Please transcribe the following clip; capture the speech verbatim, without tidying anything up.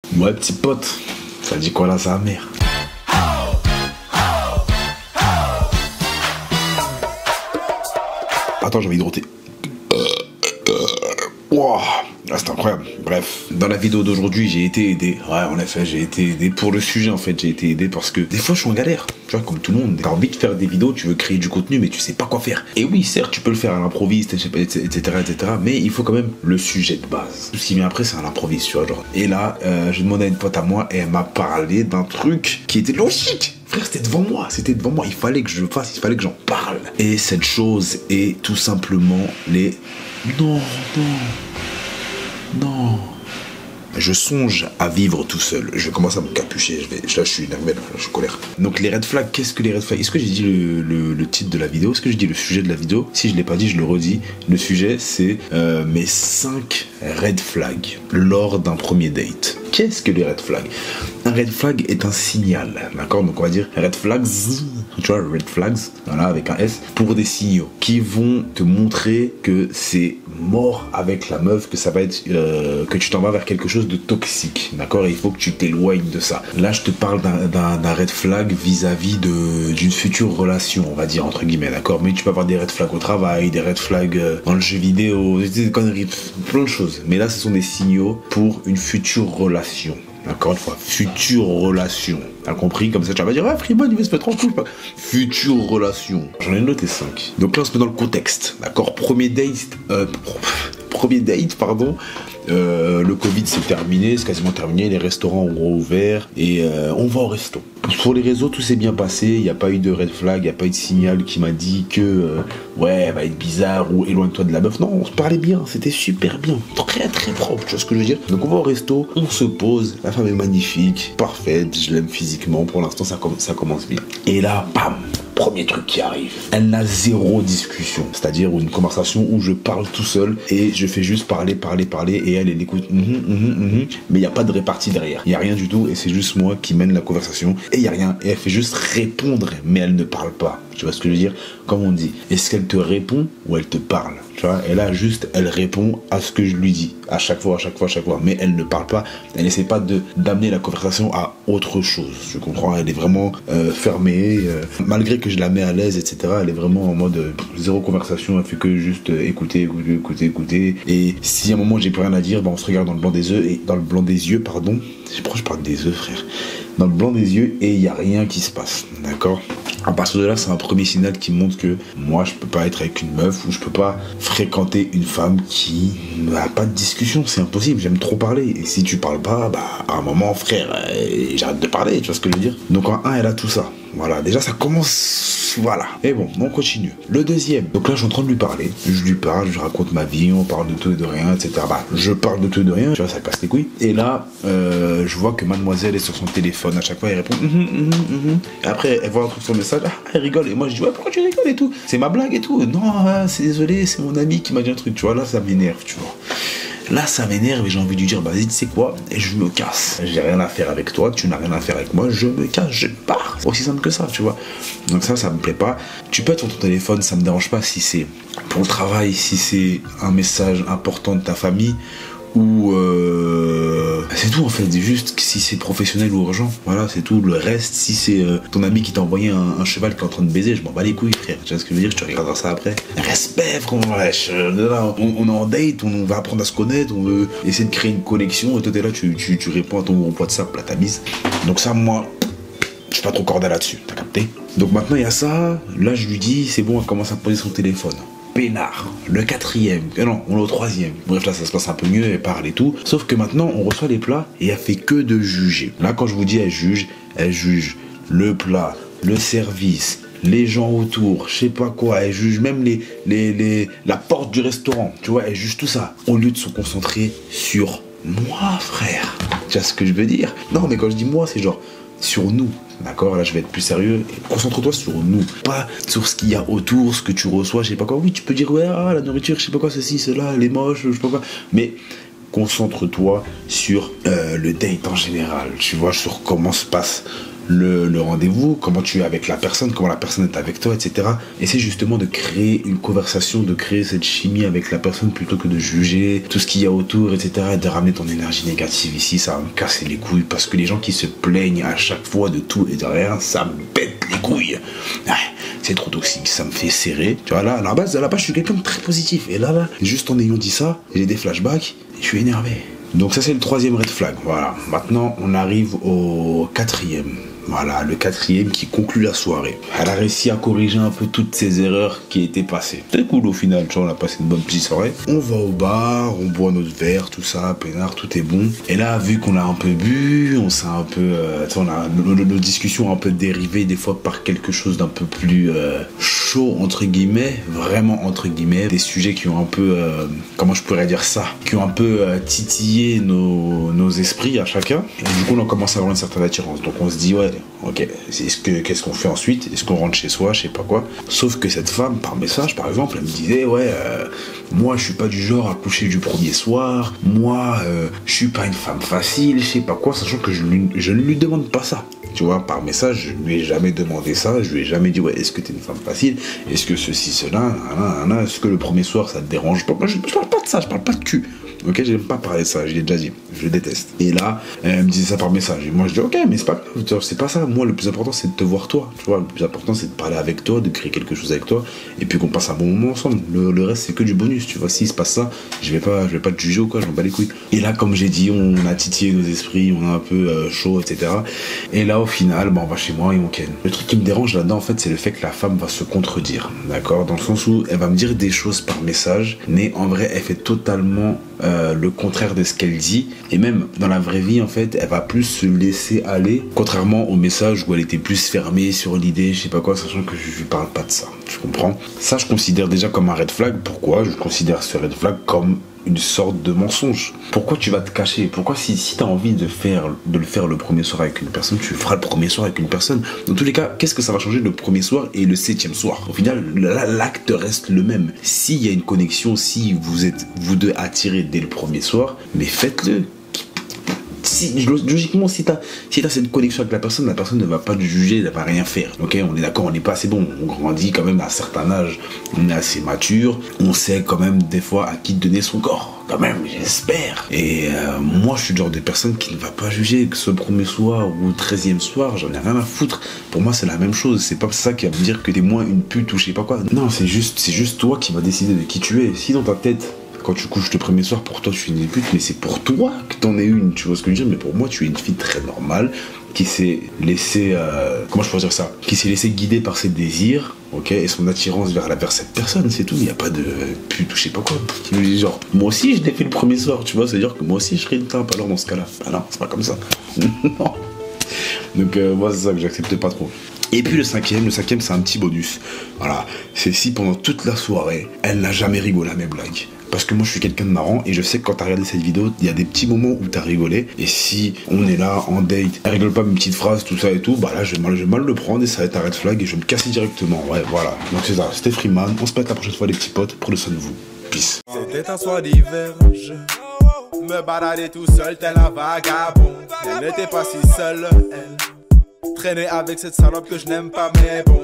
Ouais, petit pote, ça dit quoi là, sa mère? Attends, j'ai envie de roter. Wow. Ah, c'est incroyable. Bref, dans la vidéo d'aujourd'hui, j'ai été aidé. Ouais, en effet, j'ai été aidé. Pour le sujet, en fait, j'ai été aidé parce que des fois, je suis en galère. Tu vois, comme tout le monde. T'as envie de faire des vidéos, tu veux créer du contenu, mais tu sais pas quoi faire. Et oui, certes, tu peux le faire à l'improviste, et cetera, et cetera. Mais il faut quand même le sujet de base. Tout ce qui vient après, c'est à l'improviste, tu vois. Genre. Et là, euh, j'ai demandé à une pote à moi et elle m'a parlé d'un truc qui était logique. Frère, c'était devant moi, c'était devant moi. Il fallait que je le fasse, il fallait que j'en parle. Et cette chose est tout simplement les... Non, non... Non. Je songe à vivre tout seul. Je commence à me capucher. Je vais, là, je suis énervé, là, je suis colère. Donc, les red flags, qu'est-ce que les red flags? Est-ce que j'ai dit le, le, le titre de la vidéo? Est-ce que j'ai dit le sujet de la vidéo? Si je ne l'ai pas dit, je le redis. Le sujet, c'est euh, mes cinq red flags lors d'un premier date. Qu'est-ce que les red flags? Un red flag est un signal, d'accord? Donc on va dire red flags, tu vois, red flags, voilà, avec un S, pour des signaux qui vont te montrer que c'est mort avec la meuf, que ça va être, euh, que tu t'en vas vers quelque chose de toxique, d'accord? Et il faut que tu t'éloignes de ça. Là, je te parle d'un red flag vis-à-vis de d'une future relation, on va dire, entre guillemets, d'accord? Mais tu peux avoir des red flags au travail, des red flags dans le jeu vidéo, des conneries, plein de choses. Mais là, ce sont des signaux pour une future relation. Encore une fois, future relation. T'as compris? Comme ça, tu vas dire, ah, Freeman, il veut se mettre en couple. Future relation. J'en ai noté cinq. Donc là, on se met dans le contexte. D'accord? Premier date. Euh, premier date, pardon. Euh, le Covid c'est terminé, c'est quasiment terminé, les restaurants ont rouvert et euh, on va au resto. Sur les réseaux tout s'est bien passé, il n'y a pas eu de red flag, il n'y a pas eu de signal qui m'a dit que euh, ouais elle va être bizarre ou éloigne-toi de la meuf. Non, on se parlait bien, c'était super bien, très très propre, tu vois ce que je veux dire. Donc on va au resto, on se pose, la femme est magnifique, parfaite, je l'aime physiquement, pour l'instant ça, com ça commence bien. Et là, bam, premier truc qui arrive, elle n'a zéro discussion, c'est-à-dire une conversation où je parle tout seul et je fais juste parler, parler, parler et elle, elle écoute, mm -hmm, mm -hmm, mm -hmm, mais il n'y a pas de répartie derrière, il n'y a rien du tout et c'est juste moi qui mène la conversation et il n'y a rien et elle fait juste répondre mais elle ne parle pas, tu vois ce que je veux dire, comme on dit, est-ce qu'elle te répond ou elle te parle? Tu vois, et là, juste, elle répond à ce que je lui dis, à chaque fois, à chaque fois, à chaque fois. Mais elle ne parle pas, elle n'essaie pas de d'amener la conversation à autre chose. Je comprends, elle est vraiment euh, fermée, euh, malgré que je la mets à l'aise, et cetera. Elle est vraiment en mode euh, zéro conversation, elle fait que juste euh, écouter, écouter, écouter, écouter. Et si à un moment j'ai plus rien à dire, bah, on se regarde dans le blanc des yeux, et dans le blanc des yeux, pardon. Pourquoi je parle des œufs, frère? Dans le blanc des yeux, et il n'y a rien qui se passe, d'accord? À partir de là, c'est un premier signal qui montre que moi, je peux pas être avec une meuf ou je peux pas fréquenter une femme qui n'a pas de discussion. C'est impossible, j'aime trop parler. Et si tu parles pas, bah, à un moment, frère, euh, j'arrête de parler, tu vois ce que je veux dire? Donc en un, elle a tout ça. Voilà, déjà ça commence, voilà. Et bon, on continue. Le deuxième, donc là je suis en train de lui parler. Je lui parle, je lui raconte ma vie, on parle de tout et de rien, et cetera. Bah, je parle de tout et de rien, tu vois, ça casse les couilles. Et là, euh, je vois que mademoiselle est sur son téléphone. À chaque fois, elle répond. Mm -hmm, mm -hmm, mm -hmm. Et après, elle voit un truc sur le message, ah, elle rigole. Et moi je dis, ouais, pourquoi tu rigoles et tout? C'est ma blague et tout. Non, c'est désolé, c'est mon ami qui m'a dit un truc, tu vois. Là, ça m'énerve, tu vois. Là, ça m'énerve et j'ai envie de lui dire, bah, vas-y, tu sais quoi? Et je me casse. J'ai rien à faire avec toi, tu n'as rien à faire avec moi, je me casse, je pars. Aussi simple que ça, tu vois. Donc ça, ça me plaît pas. Tu peux être sur ton téléphone, ça me dérange pas si c'est pour le travail, si c'est un message important de ta famille ou euh... c'est tout en fait, juste si c'est professionnel ou urgent, voilà, c'est tout. Le reste, si c'est euh, ton ami qui t'a envoyé un, un cheval qui est en train de baiser, je m'en bats les couilles, frère. Tu vois ce que je veux dire? Je te regarderas ça après. Respect, frère, on, on est en date, on, on va apprendre à se connaître, on veut essayer de créer une connexion et toi t'es là, tu, tu, tu réponds à ton groupe WhatsApp, là, ta mise. Donc ça, moi, je suis pas trop cordial là-dessus, t'as capté? Donc maintenant il y a ça, là je lui dis, c'est bon, elle commence à poser son téléphone. Pénard, le quatrième, euh non, on est au troisième. Bref, là, ça se passe un peu mieux, elle parle et tout. Sauf que maintenant, on reçoit les plats et elle fait que de juger. Là, quand je vous dis elle juge, elle juge le plat, le service, les gens autour, je sais pas quoi. Elle juge même les, les, les, la porte du restaurant, tu vois, elle juge tout ça. Au lieu de se concentrer sur moi, frère. Tu vois ce que je veux dire? Non, mais quand je dis moi, c'est genre sur nous. D'accord, là je vais être plus sérieux. Concentre-toi sur nous, pas sur ce qu'il y a autour, ce que tu reçois, je sais pas quoi. Oui, tu peux dire ouais, ah, la nourriture, je sais pas quoi, ceci, cela, elle est moche, je sais pas quoi. Mais concentre-toi sur euh, le date en général, tu vois, sur comment se passe le, le rendez-vous, comment tu es avec la personne, comment la personne est avec toi, et cetera. Essaie justement de créer une conversation, de créer cette chimie avec la personne plutôt que de juger tout ce qu'il y a autour, et cetera. Et de ramener ton énergie négative ici, ça va me casser les couilles parce que les gens qui se plaignent à chaque fois de tout et de rien, ça me pète les couilles. Ouais, c'est trop toxique, ça me fait serrer. Tu vois, là, à la base, à la base, je suis quelqu'un de très positif. Et là, là, juste en ayant dit ça, j'ai des flashbacks et je suis énervé. Donc ça, c'est le troisième red flag. Voilà. Maintenant, on arrive au quatrième. Voilà, le quatrième qui conclut la soirée. Elle a réussi à corriger un peu toutes ces erreurs qui étaient passées. C'est cool au final, tu vois, on a passé une bonne petite soirée. On va au bar, on boit notre verre, tout ça, peinard, tout est bon. Et là, vu qu'on a un peu bu, on s'est un peu... Euh, tu sais, on a, nos, nos discussions ont un peu dérivé des fois par quelque chose d'un peu plus euh, chaud, entre guillemets. Vraiment, entre guillemets. Des sujets qui ont un peu... Euh, comment je pourrais dire ça, qui ont un peu euh, titillé nos, nos esprits à chacun. Et du coup, on commence à avoir une certaine attirance. Donc on se dit, ouais, ok, est-ce que, qu'est-ce qu'on fait ensuite? Est-ce qu'on rentre chez soi? Je sais pas quoi. Sauf que cette femme, par message, par exemple, elle me disait, ouais, euh, moi, je suis pas du genre à coucher du premier soir. Moi, euh, je suis pas une femme facile, je sais pas quoi, sachant que je, lui, je ne lui demande pas ça. Tu vois, par message, je lui ai jamais demandé ça. Je lui ai jamais dit, ouais, est-ce que t'es une femme facile? Est-ce que ceci, cela, est-ce que le premier soir, ça te dérange pas? Moi, je, je parle pas de ça, je parle pas de cul. Ok, j'aime pas parler de ça, je l'ai déjà dit, je le déteste. Et là, elle me disait ça par message. Et moi, je dis, ok, mais c'est pas grave, c'est pas ça. Moi, le plus important, c'est de te voir toi. Tu vois, le plus important, c'est de parler avec toi, de créer quelque chose avec toi. Et puis qu'on passe un bon moment ensemble. Le, le reste, c'est que du bonus. Tu vois, s'il se passe ça, je vais pas, je vais pas te juger ou quoi, je m'en bats les couilles. Et là, comme j'ai dit, on a titillé nos esprits, on a un peu euh, chaud, et cetera. Et là, au final, bah, on va chez moi et on ken. Le truc qui me dérange là-dedans, en fait, c'est le fait que la femme va se contredire. D'accord? Dans le sens où elle va me dire des choses par message, mais en vrai, elle fait totalement euh, le contraire de ce qu'elle dit. Et même dans la vraie vie, en fait, elle va plus se laisser aller, contrairement au message où elle était plus fermée sur l'idée, je sais pas quoi, sachant que je lui parle pas de ça. Tu comprends? Ça, je considère déjà comme un red flag. Pourquoi? Je considère ce red flag comme une sorte de mensonge. Pourquoi tu vas te cacher? Pourquoi si, si tu as envie de, faire, de le faire le premier soir avec une personne, tu feras le premier soir avec une personne? Dans tous les cas, qu'est-ce que ça va changer le premier soir et le septième soir? Au final, l'acte reste le même. S'il y a une connexion, si vous êtes vous deux attirés dès le premier soir, mais faites-le. Si, logiquement, si tu as si t'as cette connexion avec la personne, la personne ne va pas te juger, elle ne va rien faire. Ok, on est d'accord, on n'est pas assez bon. On grandit quand même à un certain âge, on est assez mature, on sait quand même des fois à qui donner son corps. Quand même, j'espère. Et euh, moi, je suis le genre de personne qui ne va pas juger que ce premier soir ou le treizième soir, j'en ai rien à foutre. Pour moi, c'est la même chose. C'est pas ça qui va me dire que t'es moins une pute ou je sais pas quoi. Non, c'est juste, c'est juste toi qui vas décider de qui tu es. Si dans ta tête, quand tu couches le premier soir, pour toi, tu es une pute, mais c'est pour toi que t'en es une. Tu vois ce que je veux dire? Mais pour moi, tu es une fille très normale qui s'est laissé, euh, comment je pourrais dire ça, qui s'est laissé guider par ses désirs, ok, et son attirance vers la vers cette personne, c'est tout. Il n'y a pas de pute ou je sais pas quoi. Qui nous dit genre, moi aussi je l'ai fait le premier soir, tu vois, c'est à dire que moi aussi je serais une timpe alors dans ce cas-là. Ah non, c'est pas comme ça. Non. Donc euh, moi c'est ça que j'accepte pas trop. Et puis le cinquième, le cinquième c'est un petit bonus. Voilà, c'est si pendant toute la soirée, elle n'a jamais rigolé à mes blagues. Parce que moi je suis quelqu'un de marrant et je sais que quand t'as regardé cette vidéo, il y a des petits moments où t'as rigolé. Et si on est là en date, elle rigole pas mes petites phrases, tout ça et tout, bah là je vais mal, je vais mal le prendre et ça va être un red flag et je vais me casser directement. Ouais, voilà. Donc c'est ça, c'était Freeman. On se pète la prochaine fois les petits potes. Prenez soin de vous. Peace. C'était un soir d'hiver, je me baladais tout seul tel un vagabond. Elle n'était pas si seule, elle traînait avec cette salope que je n'aime pas mais bon.